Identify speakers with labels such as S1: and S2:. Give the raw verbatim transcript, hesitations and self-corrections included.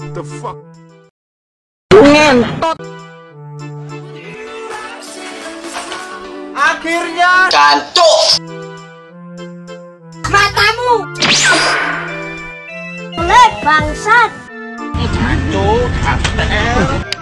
S1: The fuck?
S2: Ngentot. Akhirnya
S3: Jancuk.
S4: Matamu. Oleh bangsat.
S2: jancuk.